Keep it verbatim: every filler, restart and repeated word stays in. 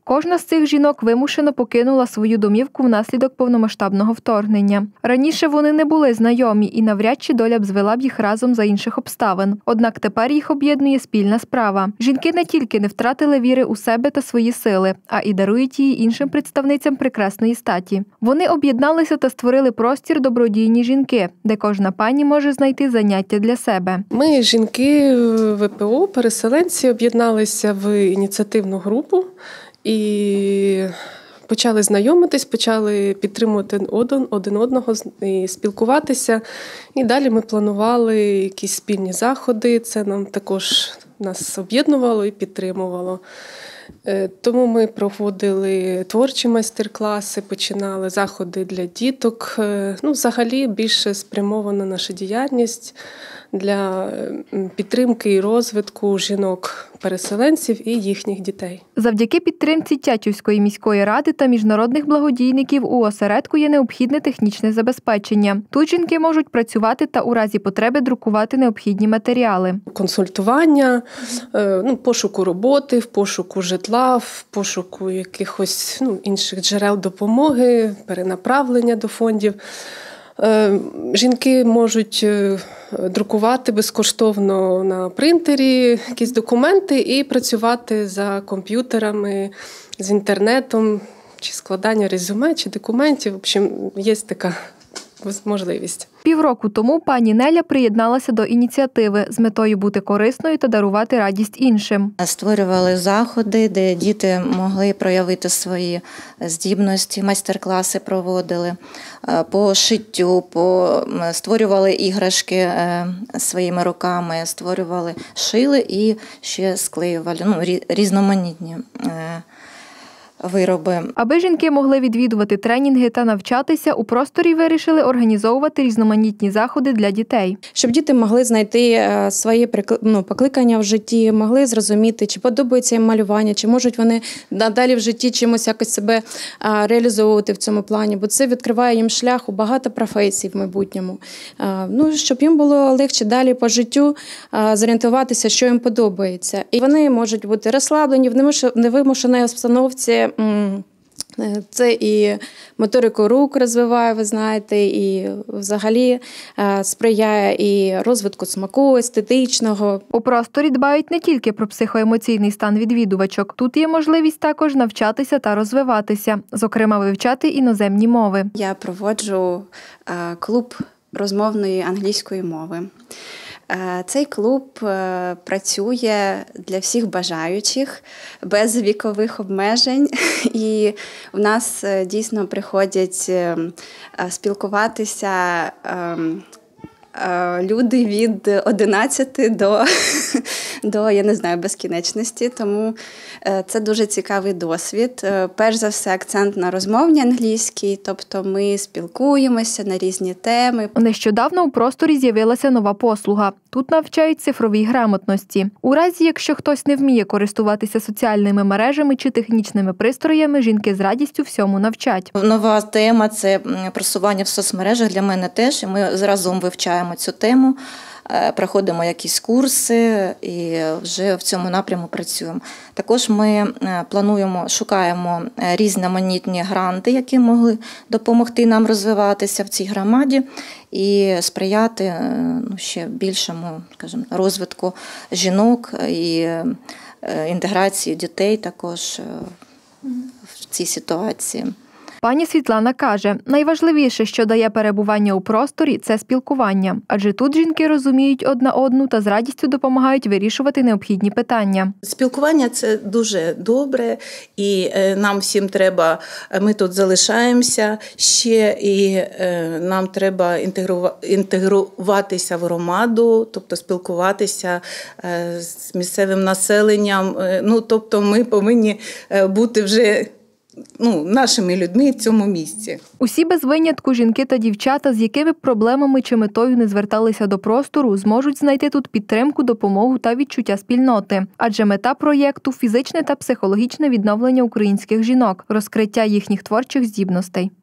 Кожна з цих жінок вимушено покинула свою домівку внаслідок повномасштабного вторгнення. Раніше вони не були знайомі і навряд чи доля б звела б їх разом за інших обставин. Однак тепер їх об'єднує спільна справа. Жінки не тільки не втратили віри у себе та свої сили, а і дарують її іншим представницям прекрасної статі. Вони об'єдналися та створили простір «Добродійні жінки», де кожна пані може знайти заняття для себе. Ми, жінки ВПО, переселенці, об'єдналися в ініціативну групу і почали знайомитись, почали підтримувати один одного і спілкуватися. І далі ми планували якісь спільні заходи, це нам також нас об'єднувало і підтримувало. Тому ми проводили творчі майстер-класи, починали заходи для діток. Ну, взагалі більше спрямована наша діяльність для підтримки і розвитку жінок-переселенців і їхніх дітей. Завдяки підтримці Тячівської міської ради та міжнародних благодійників у осередку є необхідне технічне забезпечення. Тут жінки можуть працювати та у разі потреби друкувати необхідні матеріали. Консультування, ну, пошуку роботи, в пошуку житла, в пошуку якихось ну, інших джерел допомоги, перенаправлення до фондів. Жінки можуть друкувати безкоштовно на принтері якісь документи і працювати за комп'ютерами, з інтернетом, чи складання резюме, чи документів. В общем, є така можливість. Півроку тому пані Неля приєдналася до ініціативи з метою бути корисною та дарувати радість іншим. Створювали заходи, де діти могли проявити свої здібності, майстер-класи проводили по шиттю, по... створювали іграшки своїми руками, створювали, шили і ще склеювали, ну, різноманітні вироби. Аби жінки могли відвідувати тренінги та навчатися, у просторі вирішили організовувати різноманітні заходи для дітей. Щоб діти могли знайти своє ну, покликання в житті, могли зрозуміти, чи подобається їм малювання, чи можуть вони надалі в житті чимось якось себе реалізовувати в цьому плані, бо це відкриває їм шлях у багато професій в майбутньому. Ну, щоб їм було легше далі по життю зорієнтуватися, що їм подобається. І вони можуть бути розслаблені в невимушеній обстановці. Це і моторику рук розвиває, ви знаєте, і взагалі сприяє і розвитку смаку, естетичного. У просторі дбають не тільки про психоемоційний стан відвідувачок. Тут є можливість також навчатися та розвиватися, зокрема вивчати іноземні мови. Я проводжу клуб розмовної англійської мови. Цей клуб працює для всіх бажаючих, без вікових обмежень. І в нас дійсно приходять спілкуватися люди від одинадцяти до, до, я не знаю, безкінечності. Тому це дуже цікавий досвід. Перш за все, акцент на розмовній англійській, тобто ми спілкуємося на різні теми. Нещодавно у просторі з'явилася нова послуга. Тут навчають цифровій грамотності. У разі, якщо хтось не вміє користуватися соціальними мережами чи технічними пристроями, жінки з радістю всьому навчать. Нова тема – це просування в соцмережах для мене теж. Ми разом вивчаємо цю тему, проходимо якісь курси і вже в цьому напрямку працюємо. Також ми плануємо, шукаємо різноманітні гранти, які могли допомогти нам розвиватися в цій громаді і сприяти ну, ще більшому, скажімо, розвитку жінок і інтеграції дітей також в цій ситуації. Пані Світлана каже, найважливіше, що дає перебування у просторі – це спілкування. Адже тут жінки розуміють одна одну та з радістю допомагають вирішувати необхідні питання. Спілкування – це дуже добре, і нам всім треба, ми тут залишаємося ще, і нам треба інтегруватися в громаду, тобто спілкуватися з місцевим населенням. Ну, тобто ми повинні бути вже Ну, нашими людьми в цьому місці. Усі без винятку жінки та дівчата, з якими б проблемами чи метою не зверталися до простору, зможуть знайти тут підтримку, допомогу та відчуття спільноти. Адже мета проєкту – фізичне та психологічне відновлення українських жінок, розкриття їхніх творчих здібностей.